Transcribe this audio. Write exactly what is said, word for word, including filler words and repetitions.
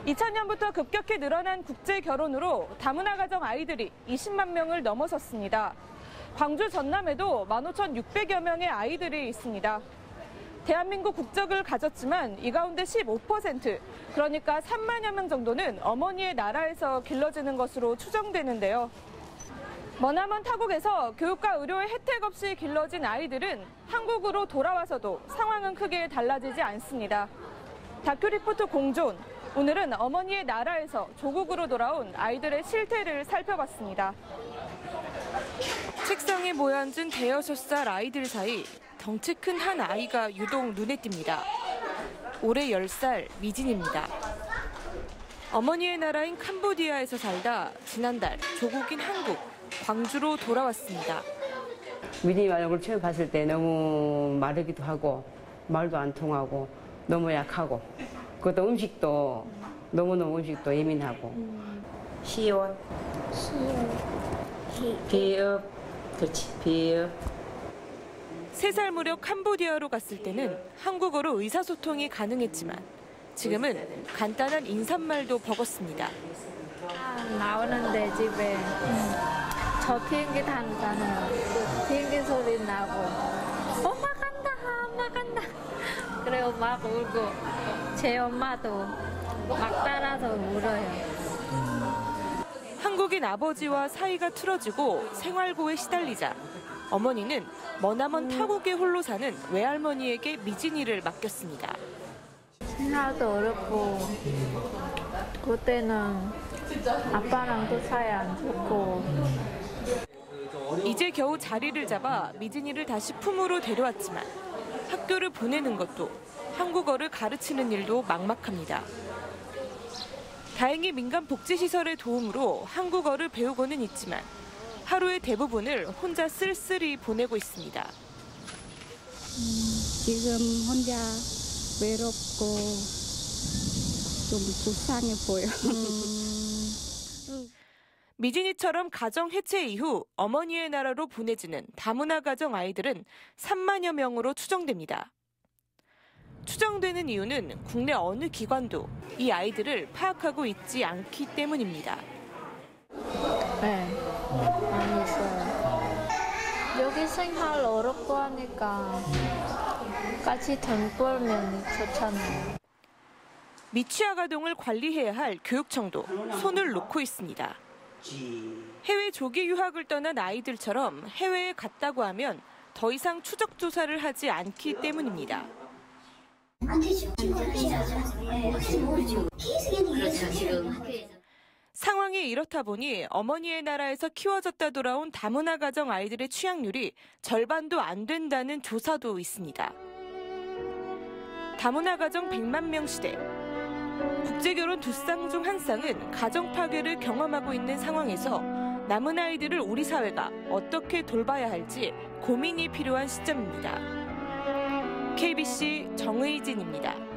이천 년부터 급격히 늘어난 국제 결혼으로 다문화 가정 아이들이 이십만 명을 넘어섰습니다. 광주 전남에도 만 오천육백여 명의 아이들이 있습니다. 대한민국 국적을 가졌지만 이 가운데 십오 퍼센트, 그러니까 삼만여 명 정도는 어머니의 나라에서 길러지는 것으로 추정되는데요. 머나먼 타국에서 교육과 의료의 혜택 없이 길러진 아이들은 한국으로 돌아와서도 상황은 크게 달라지지 않습니다. 다큐 리포트 공존, 오늘은 어머니의 나라에서 조국으로 돌아온 아이들의 실태를 살펴봤습니다. 책상에 모여 앉은 대여섯 살 아이들 사이 덩치 큰 한 아이가 유독 눈에 띕니다. 올해 열 살 미진입니다. 어머니의 나라인 캄보디아에서 살다 지난달 조국인 한국, 광주로 돌아왔습니다. 미진이 얼굴 처음 봤을 때 너무 마르기도 하고 말도 안 통하고 너무 약하고 그것도 음식도 너무너무 음식도 예민하고 시옷 시옷 비읍 그렇지 비읍 세 살 무렵 캄보디아로 갔을 때는 한국어로 의사소통이 가능했지만 지금은 간단한 인사말도 버겁습니다. 아, 나오는데 집에 음. 저 비행기 타잖아요. 비행기 소리 나고 엄마 간다 엄마 간다 그래 엄마가 울고 제 엄마도 막 따라서 울어요. 한국인 아버지와 사이가 틀어지고 생활고에 시달리자 어머니는 머나먼 타국에 홀로 사는 외할머니에게 미진이를 맡겼습니다. 생활도 어렵고 그때는 아빠랑도 사이 안 좋고 이제 겨우 자리를 잡아 미진이를 다시 품으로 데려왔지만 학교를 보내는 것도 한국어를 가르치는 일도 막막합니다. 다행히 민간 복지시설의 도움으로 한국어를 배우고는 있지만 하루의 대부분을 혼자 쓸쓸히 보내고 있습니다. 음, 지금 혼자 외롭고 좀 불쌍해 보여. 음. 미진이처럼 가정 해체 이후 어머니의 나라로 보내지는 다문화 가정 아이들은 삼만여 명으로 추정됩니다. 추정되는 이유는 국내 어느 기관도 이 아이들을 파악하고 있지 않기 때문입니다. 네, 많이 있어요. 여기 생활 어렵고 하니까 같이 돈 벌면 좋잖아요. 미취학 아동을 관리해야 할 교육청도 손을 놓고 있습니다. 해외 조기 유학을 떠난 아이들처럼 해외에 갔다고 하면 더 이상 추적 조사를 하지 않기 때문입니다. 상황이 이렇다 보니 어머니의 나라에서 키워졌다 돌아온 다문화 가정 아이들의 취약률이 절반도 안 된다는 조사도 있습니다. 다문화 가정 백만 명 시대. 국제결혼 두 쌍 중 한 쌍은 가정 파괴를 경험하고 있는 상황에서 남은 아이들을 우리 사회가 어떻게 돌봐야 할지 고민이 필요한 시점입니다. 케이비씨 정의진입니다.